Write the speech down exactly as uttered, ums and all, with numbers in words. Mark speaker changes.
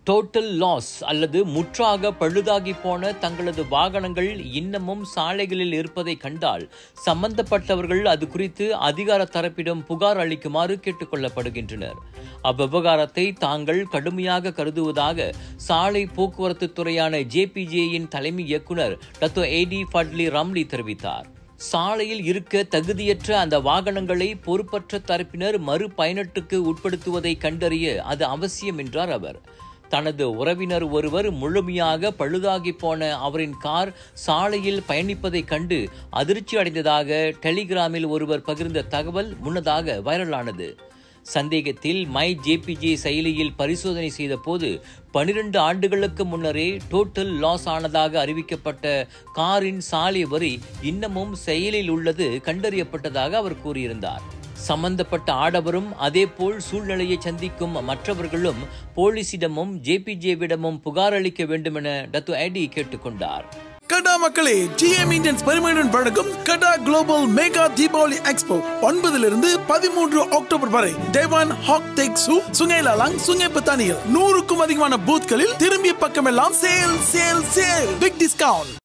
Speaker 1: Total loss அல்லது முற்றாக பழுதாகி போன தங்களது வாகனங்கள் இன்னமும் சாலைகளில் இருப்பதை கண்டால் சம்பந்தப்பட்டவர்கள் அது குறித்து அதிகார தரப்பிடம் புகார் அளிக்குமாறு கேட்டுக் கொள்ளப்படுகின்றனர். அவ்விவகாரத்தை தாங்கள் கடுமையாக கருதுவதாக சாலை போக்குவரத்து துறையான ஜே பி ஜே-யின் தலைமை இயக்குநர் டாக்டர் ஏடி ஃபட்லி ரம்லி தெரிவித்தார். சாலையில் இருக்க தகுதியற்ற அந்த வாகனங்களை பொறுப்பற்ற தரப்பினர் மறுபயணத்துக்கு உட்படுத்துவதை கண்டறிய அது அவசியம் என்றார் அவர். தனது உறவினர் ஒருவர் முழுமையாக பழுதாகி போன அவரின் கார் சாலையில் பயணிப்பதைக் கண்டு அதிர்ச்சி அடைந்ததாக டெலிகிராமில் ஒருவர் பகிர்ந்த தகவல் முன்னதாக வைரலானது. சந்தேகத்தில் மை ஜே பி ஜே செயலியில் பரிசோதனை செய்த போது பனிரெண்டு ஆண்டுகளுக்கு முன்னரே டோட்டல் லாஸ் ஆனதாக அறிவிக்கப்பட்ட காரின் சாலை வரி இன்னமும் செயலில் உள்ளது கண்டறியப்பட்டதாக அவர் கூறியிருந்தார். சம்பந்தப்பட்ட ஆடவரும் அதேபோல் சூழ்நிலையை சந்திக்கும் மற்றவர்களும் போலீசிடமும் ஜே பி ஜே-விடமும் புகார் அளிக்க வேண்டும் என டாக்டர் ஏடி கேட்டுக்கொண்டார்.
Speaker 2: கடா மக்களே, ஜி எம் இந்தியன்ஸ் பெருமையுடன் வழங்கும் கடா குளோபல் மெகா தீபாவளி எக்ஸ்போ ஒன்பதிலிருந்து பதிமூன்று அக்டோபர் வரை டேவான் ஹாக் டெக்ஸு சுங்கேலாலாங் சுங்கே பத்தானியில் நூறுக்கும் அதிகமான பூத்களில் திரும்பிய பக்கமெல்லாம் sale sale sale big discount.